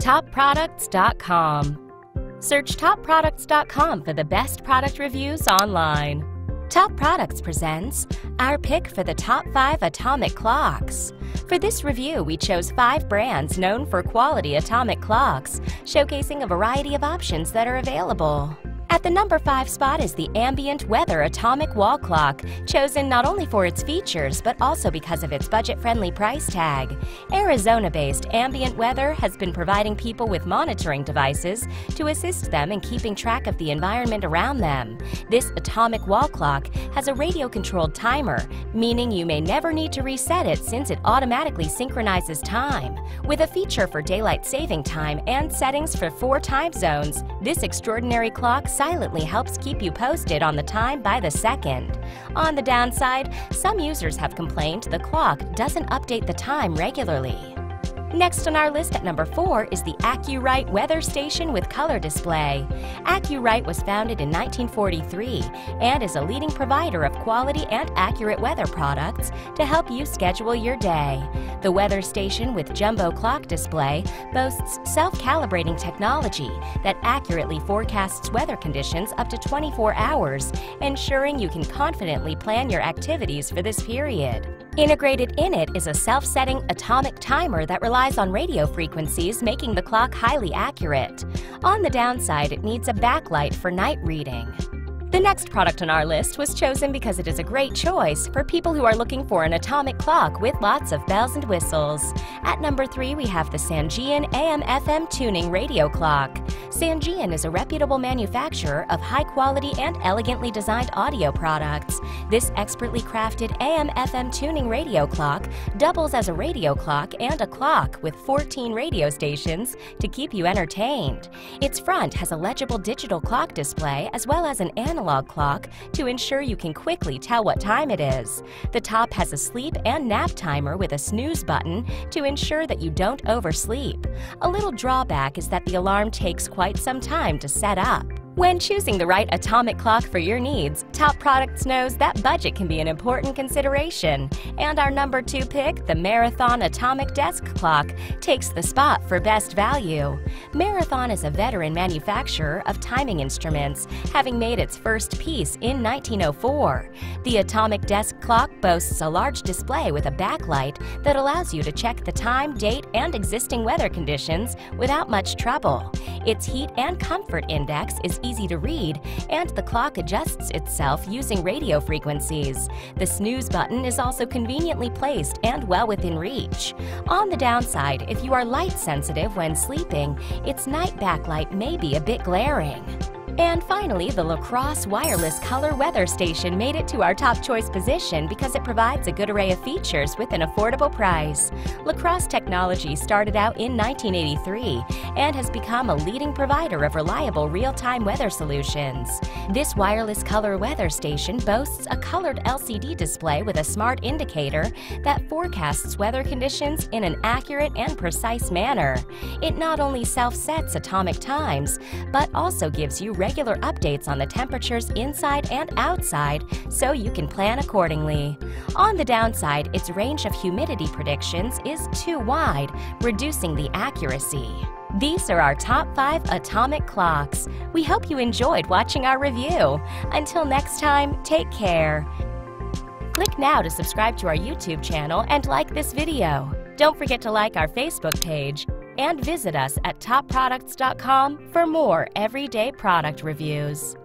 TopProducts.com. Search TopProducts.com for the best product reviews online. Top Products presents our pick for the top 5 atomic clocks. For this review, we chose 5 brands known for quality atomic clocks, showcasing a variety of options that are available. At the number 5 spot is the Ambient Weather Atomic Wall Clock, chosen not only for its features but also because of its budget-friendly price tag. Arizona-based Ambient Weather has been providing people with monitoring devices to assist them in keeping track of the environment around them. This atomic wall clock has a radio-controlled timer, meaning you may never need to reset it since it automatically synchronizes time. With a feature for daylight saving time and settings for 4 time zones, this extraordinary clock silently helps keep you posted on the time by the second. On the downside, some users have complained the clock doesn't update the time regularly. Next on our list at number 4 is the AccuRite Weather Station with Color Display. AccuRite was founded in 1943 and is a leading provider of quality and accurate weather products to help you schedule your day. The weather station with jumbo clock display boasts self-calibrating technology that accurately forecasts weather conditions up to 24 hours, ensuring you can confidently plan your activities for this period. Integrated in it is a self-setting atomic timer that relies on radio frequencies, making the clock highly accurate. On the downside, it needs a backlight for night reading. The next product on our list was chosen because it is a great choice for people who are looking for an atomic clock with lots of bells and whistles. At number 3, we have the Sangean AM/FM tuning radio clock. Sangean is a reputable manufacturer of high-quality and elegantly designed audio products. This expertly crafted AM/FM tuning radio clock doubles as a radio clock and a clock with 14 radio stations to keep you entertained. Its front has a legible digital clock display as well as an analog clock to ensure you can quickly tell what time it is. The top has a sleep and nap timer with a snooze button to ensure that you don't oversleep. A little drawback is that the alarm takes quite some time to set up. When choosing the right atomic clock for your needs, Top Products knows that budget can be an important consideration. And our number 2 pick, the Marathon Atomic Desk Clock, takes the spot for best value. Marathon is a veteran manufacturer of timing instruments, having made its first piece in 1904. The Atomic Desk Clock boasts a large display with a backlight that allows you to check the time, date, and existing weather conditions without much trouble. Its heat and comfort index is easy to read, and the clock adjusts itself using radio frequencies. The snooze button is also conveniently placed and well within reach. On the downside, if you are light sensitive when sleeping, its night backlight may be a bit glaring. And finally, the Crosse wireless color weather station made it to our top choice position because it provides a good array of features with an affordable price. Crosse technology started out in 1983 and has become a leading provider of reliable real-time weather solutions. This wireless color weather station boasts a colored LCD display with a smart indicator that forecasts weather conditions in an accurate and precise manner. It not only self-sets atomic times, but also gives you regular updates on the temperatures inside and outside so you can plan accordingly. On the downside, its range of humidity predictions is too wide, reducing the accuracy. These are our top 5 atomic clocks. We hope you enjoyed watching our review. Until next time, take care. Click now to subscribe to our YouTube channel and like this video. Don't forget to like our Facebook page. And visit us at TopProducts.com for more everyday product reviews.